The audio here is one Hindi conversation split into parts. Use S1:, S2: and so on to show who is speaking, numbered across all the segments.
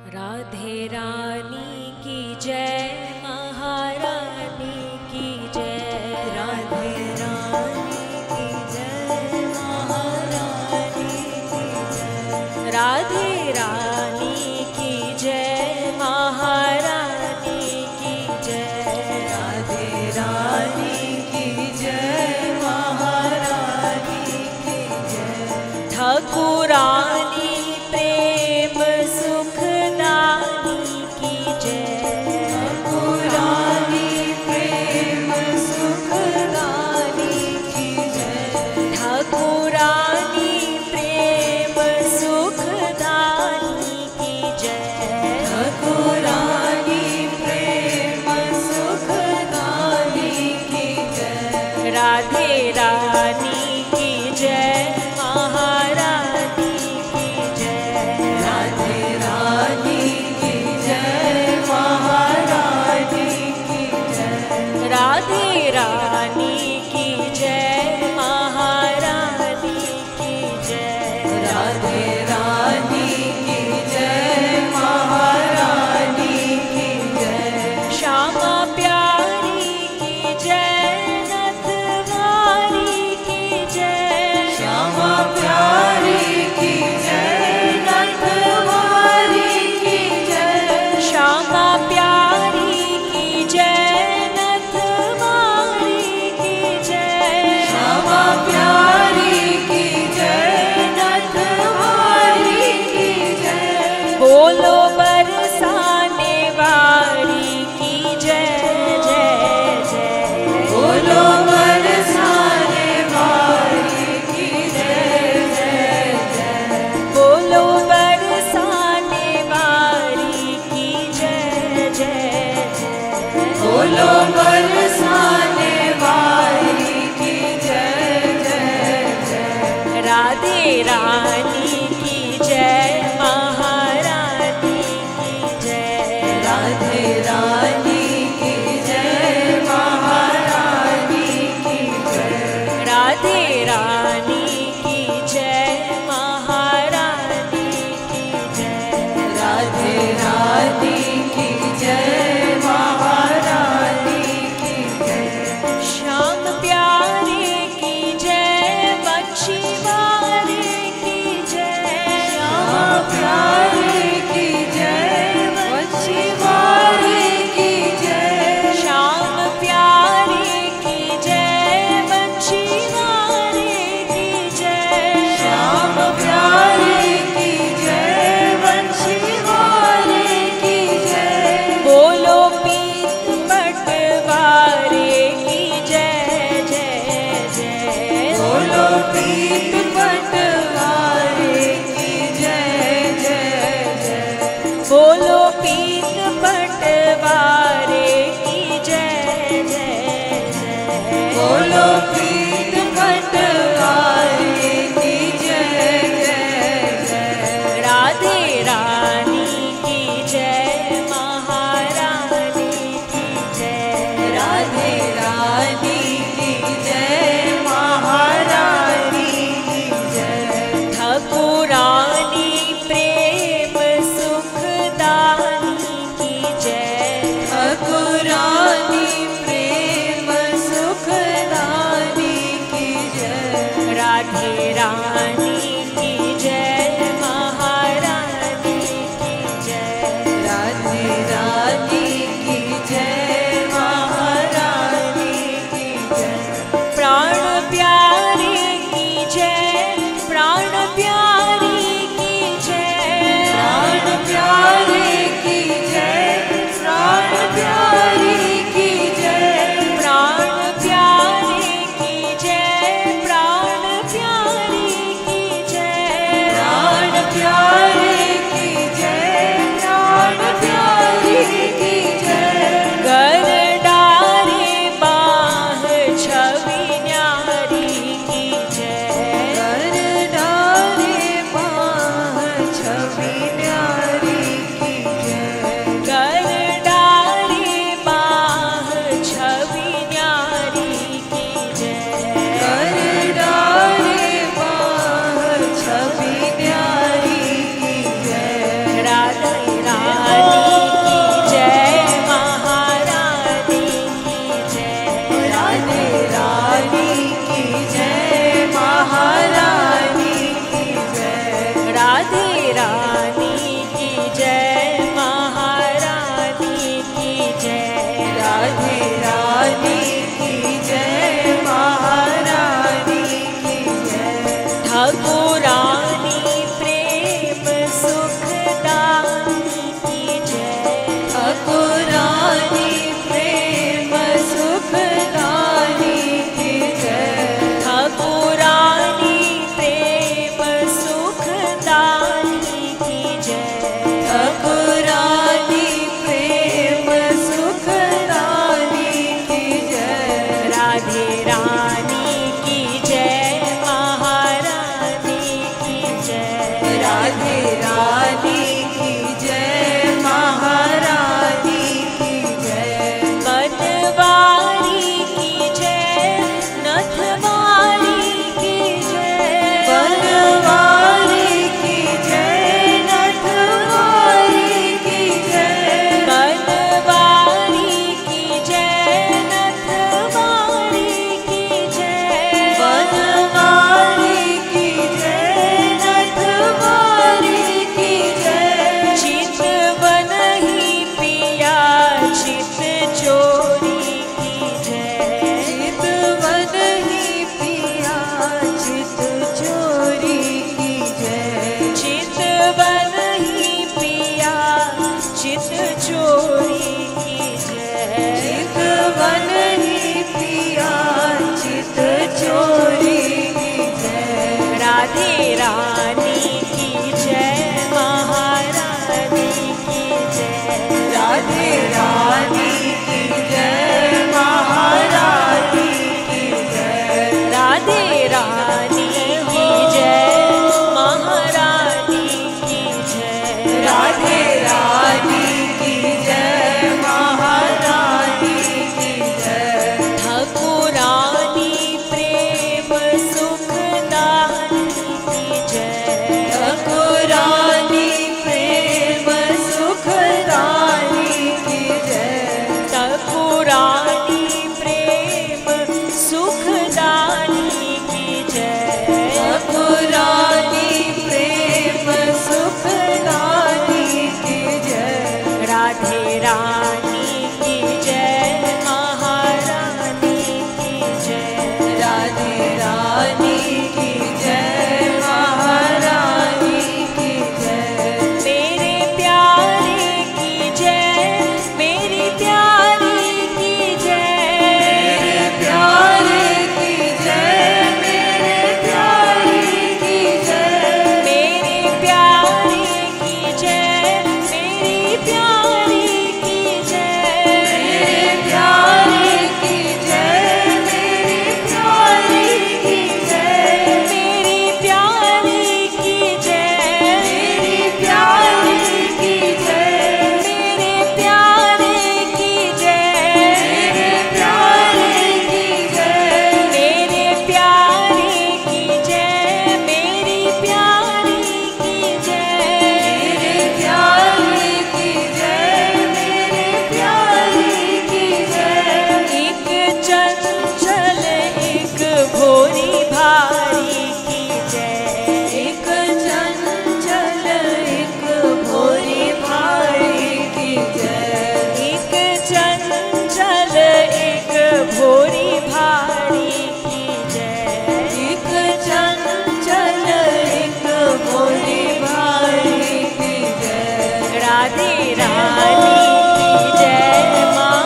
S1: राधे रानी की जय, महारानी की जय।
S2: राधे रानी की जय, महारानी की जय।
S1: राधे रानी की जय, महारानी की जय।
S2: राधे रानी की जय, महारानी की जय।
S1: ठाकुरानी प्रेम सुखदानी की जय।
S2: ठाकुरानी प्रेम सुखदानी की जय।
S1: ठाकुरानी प्रेम सुखदानी की जय।
S2: ठाकुरानी प्रेम सुखदानी की जय।
S1: राधे रानी की जय, महारानी की जय।
S2: राधे रानी की जय, महारानी की जय।
S1: राधे रानी की जय, महारानी की जय।
S2: राधे रानी की जय, महारानी की जय।
S1: श्यामा प्यारी की जय, नथवारी की जय।
S2: श्यामा प्यारी की जय, नथवारी की जय।
S1: श्यामा प्यारी की जय, नथवारी की जय।
S2: श्यामा प्यारी की जय, नथवारी की जय।
S1: बोलो बरसाने वाली की जय, जय जय।
S2: बोलो बरसाने वाली की जय, जय जय।
S1: बोलो बरसाने वाली की जय, जय जय।
S2: बोलो बरसाने वाली की जय, जय जय।
S1: राधे रानी की जय, महारानी
S2: राधे रानी की जय, महारानी की जय।
S1: ठाकुरानी प्रेम सुखदानी की जय,
S2: ठाकुरानी प्रेम सुखदानी की जय,
S1: ठाकुरानी प्रेम सुखदानी की जय,
S2: ठाकुरानी प्रेम सुखदानी की जय।
S1: राधे रानी की जय, महारानी की जय,
S2: राधे रानी की जय, महारानी की जय।
S1: मेरे प्यारे की जय, मेरी प्यारी की जय,
S2: मेरे प्यारे की जय, मेरे प्यारी की जय,
S1: मेरे प्यारे की जय, मेरी प्यारी की जय,
S2: मेरे प्यारे की जय, मेरे प्यारी की जय,
S1: मेरी प्यारी की जय,
S2: मेरी प्यारी की जय,
S1: मेरे प्यारे की जय,
S2: मेरे प्यारे की जय,
S1: मेरे प्यारे की जय, मेरी प्यारी की जय,
S2: मेरे प्यारे की जय, मेरे प्यारी की जय।
S1: एक चंचल एक भोरी भारी की जय,
S2: एक चंचल एक भोरी भारी की जय,
S1: एक चंचल एक भोरी भारी की जय,
S2: एक चंचल एक भोरी भारी की जय।
S1: राधे रानी की जय,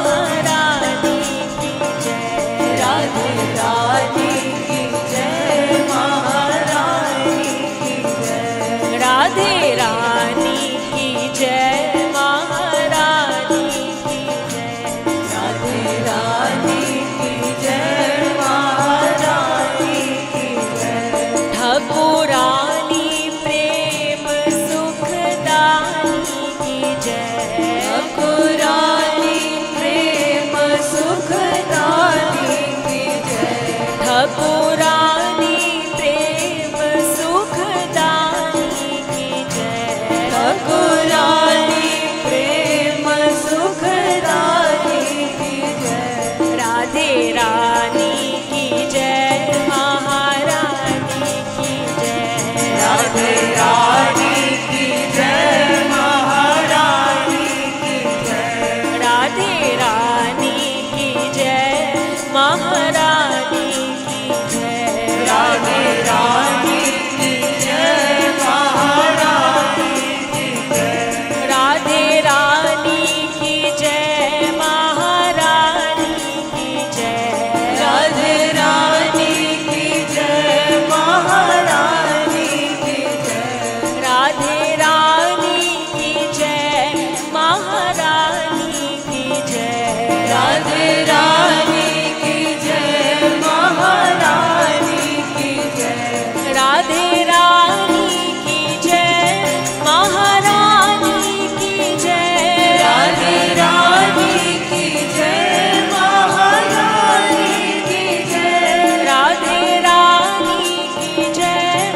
S1: महारानी की जय,
S2: राधे रानी की जय, महारानी की जय।
S1: राधे रानी की जय, महारानी की जय,
S2: राधे रानी की जय, महारानी की जय।
S1: ठाकुरानी प्रेम सुखदानी की जय,
S2: ठाकुरानी प्रेम सुखदानी की जय,
S1: ठाकुरानी प्रेम सुखदानी की जय,
S2: ठाकुरानी प्रेम सुखदानी की जय।
S1: राधे रानी की जय, महारानी की जय,
S2: राधे रानी की जय, महारानी की जय।
S1: राधे रानी की जय, महारानी की जय,
S2: राधे रानी की जय, महारानी की जय।
S1: राधे रानी की जय, महारानी की जय,
S2: राधे रानी की जय, महारानी की जय।
S1: राधे रानी की जय, महारानी की जय,
S2: राधे रानी की जय, महारानी की जय।
S1: राधे रानी की जय, महारानी की जय,
S2: राधे रानी की जय, महारानी की जय।
S1: राधे रानी की जय,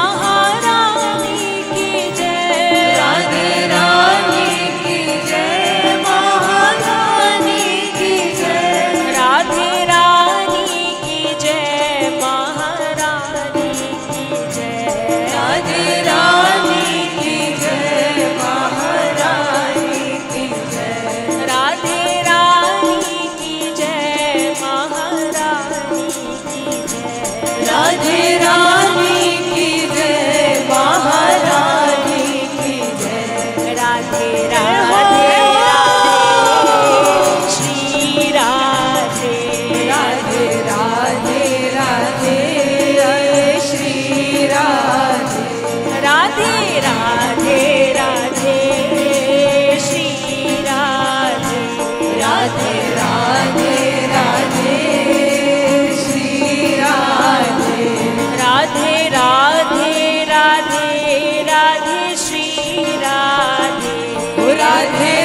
S1: महारानी की जय,
S2: राधे रानी की जय, महारानी की जय।
S1: राधे रानी की जय, महारानी की जय,
S2: राधे रानी की जय, महारानी की जय।
S1: राधे रानी की जय, महारानी की जय,
S2: राधे रानी की जय, महारानी की जय।
S1: राधे राधे राधे श्री राधे,
S2: राधे राधे राधे जय श्री राधे।
S1: राधे राधे राधे श्री राधे,
S2: राधे राधे राधे श्री राधे।
S1: राधे राधे राधे राधे श्री राधे,
S2: राधे